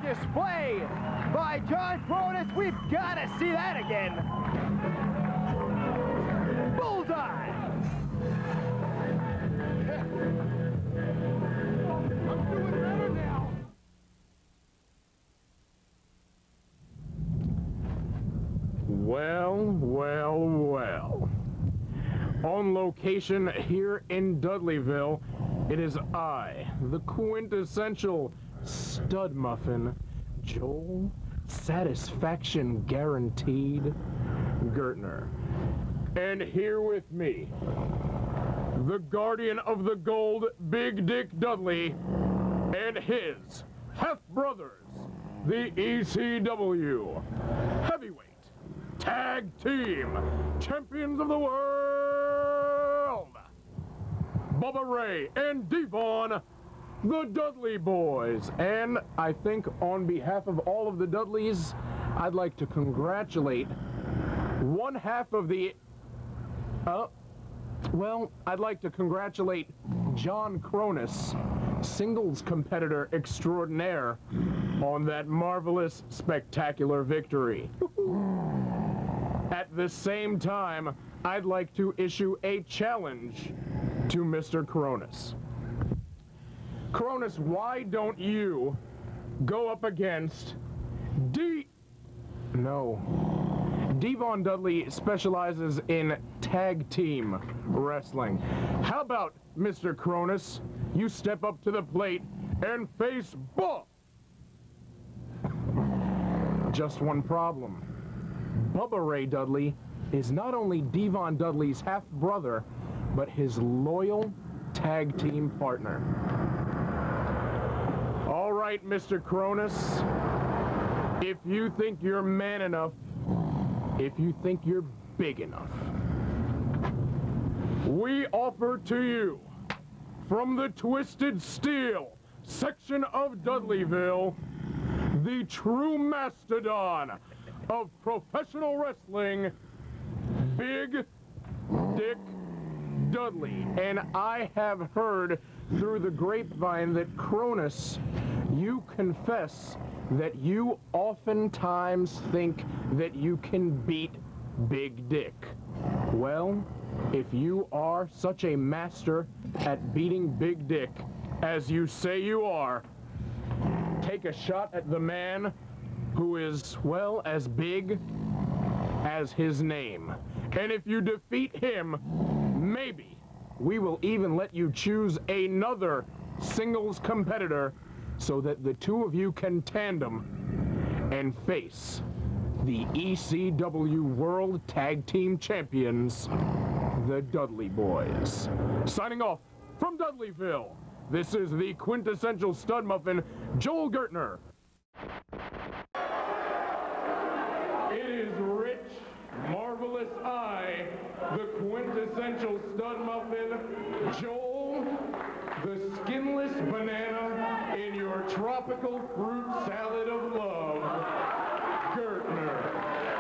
display by John Kronus. We've got to see that again. Bullseye. I'm doing better now. Well, well, well. On location here in Dudleyville, it is I, the quintessential stud muffin, Joel Satisfaction Guaranteed Gertner. And here with me, the guardian of the gold, Big Dick Dudley, and his half-brothers, the ECW Heavyweight Tag Team Champions of the World, Bubba Ray and Devon, the Dudley Boys. And I think on behalf of all of the Dudleys, I'd like to congratulate one half of the... I'd like to congratulate John Kronus, singles competitor extraordinaire, on that marvelous, spectacular victory. At the same time, I'd like to issue a challenge to Mr. Kronus. Kronus, why don't you go up against Devon Dudley specializes in tag team wrestling. How about, Mr. Kronus, you step up to the plate and face Bubba? Just one problem. Bubba Ray Dudley is not only Devon Dudley's half-brother, but his loyal tag team partner. All right, Mr. Kronus, if you think you're man enough, if you think you're big enough, we offer to you, from the Twisted Steel section of Dudleyville, the true mastodon of professional wrestling, Big Dick Dudley. And I have heard through the grapevine that, Kronus, you confess that you oftentimes think that you can beat Big Dick. Well, if you are such a master at beating Big Dick as you say you are, take a shot at the man who is, well, as big as his name. And if you defeat him, maybe we will even let you choose another singles competitor so that the two of you can tandem and face the ECW World Tag Team Champions, the Dudley Boys. Signing off from Dudleyville, this is the quintessential stud muffin, Joel Gertner. It is rich, marvelous I, the quintessential stud muffin, Joel, the skinless banana in your tropical fruit salad of love, Gertner.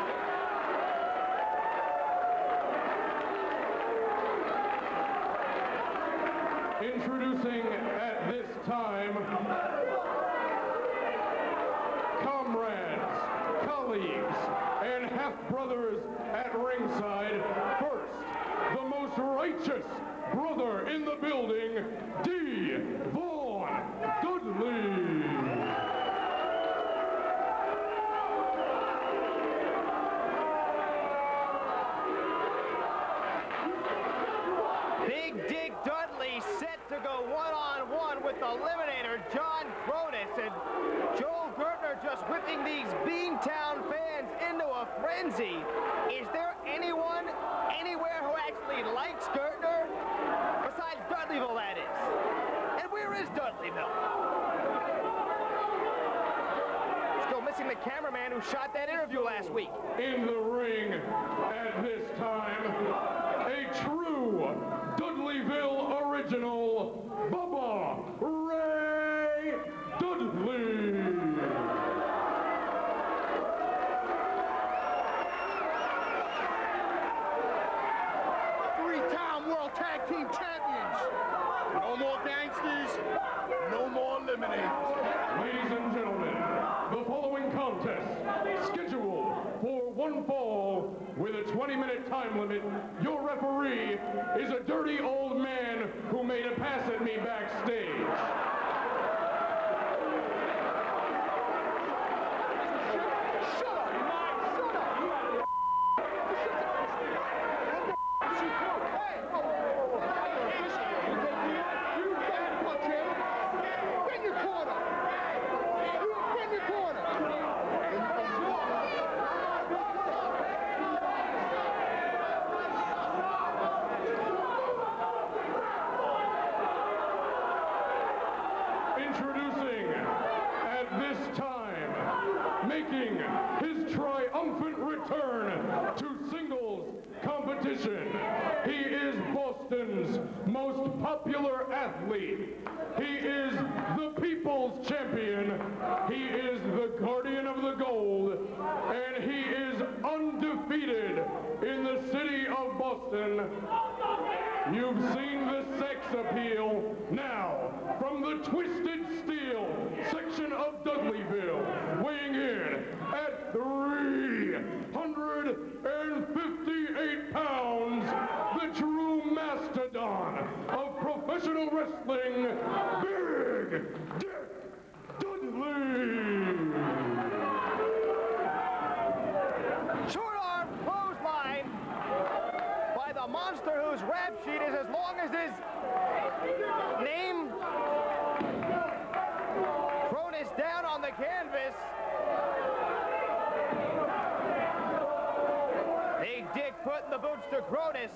Introducing at this time, comrades, colleagues, and half-brothers at ringside. First, the most righteous brother in the building, Devon Dudley. Big Dick Dudley set to go one-on-one with Eliminator John Kronus, and Joel Gertner just whipping these Beantown fans into a frenzy. Is there anyone, anywhere who actually likes Gertner? Besides Dudleyville, that is. And where is Dudleyville? Still missing the cameraman who shot that interview last week. In the ring at this time, a true Dudleyville original, Bubba Ray Dudley. Three-time World Tag Team Champions. No more gangsters, no more eliminators. Ladies and gentlemen, one fall with a 20-minute time limit. Your referee is a dirty old man who made a pass at me backstage. Introducing, at this time, making his triumphant return to singles competition. He is Boston's most popular athlete. He is the people's champion. He is the guardian of the gold. And he is undefeated in the city of Boston. You've seen the sex appeal. Now, from the Twisted Steel section of Dudleyville, weighing in at 358 pounds, the true mastodon of professional wrestling, Big Dick Dudley. Short arm clothesline by the monster whose rap sheet is as long as his name. Cronus down on the canvas. Big Dick putting the boots to Cronus.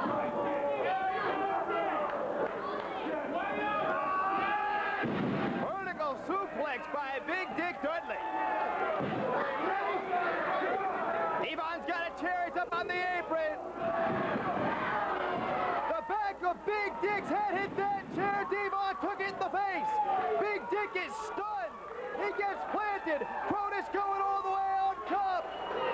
Vertical suplex by Big Dick Dudley. Devon's got a chair, it's up on the apron. The back of Big Dick's head hit that chair. Devon took it in the face. Big Dick is stunned. He gets planted. Cronus going all the way on top.